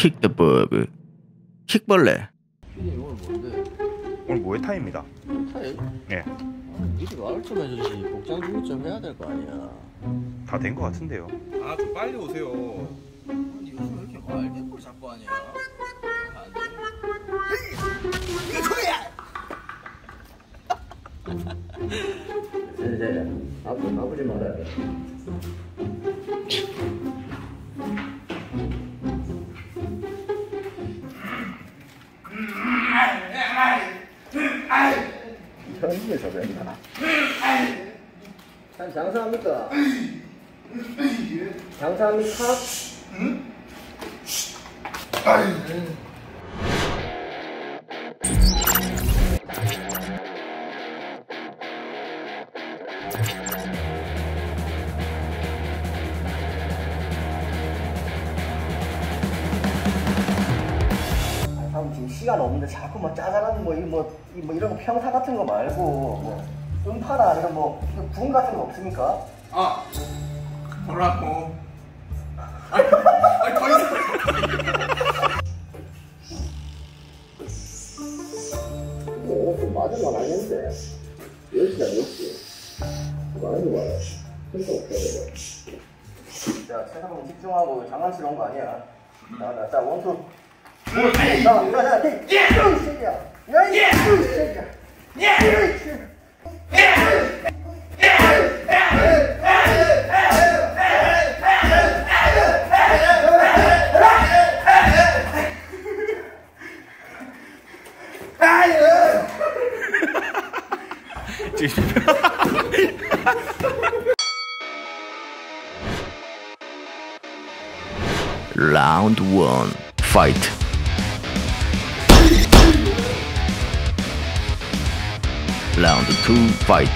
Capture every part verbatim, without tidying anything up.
Kick the bug. 킥벌레. 피디님 오늘 뭔데? 오늘 모에타이입니다. 타이? 예. 미리 말을 좀 해주지. 복장 준비 좀 해야 될 거 아니야. 다 된 것 같은데요. 아 좀 빨리 오세요. 아니 요즘 왜 이렇게 말대꾸를 자꾸 하냐? 안 돼. 이제 아프 아프지 말아야 돼. 현지에서 된다. 참 장사합니까? 장사합니까? 응? 아, 지금 시간 없는데 자꾸 뭐 짜잘한 뭐, 이 뭐, 이 뭐 이런 거 평타 같은 거 말고 뭐 음파나 이런 뭐 붐 같은 거 없습니까? 아 뭐라고? 아니, 아니 더 이상. 뭐 맞은 건 아닌데 열 시야 몇 시? 많이 와요. 진짜 없어요. 자, 체사방 집중하고 장난치러 온 거 아니야. 자, 자, 자, 원투. 자, 자, 자, 자, 이 새끼야. 야, 이 새끼야. Round one, fight. Round two, fight.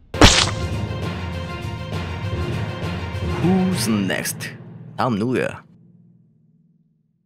Who's next? 다음 누구야?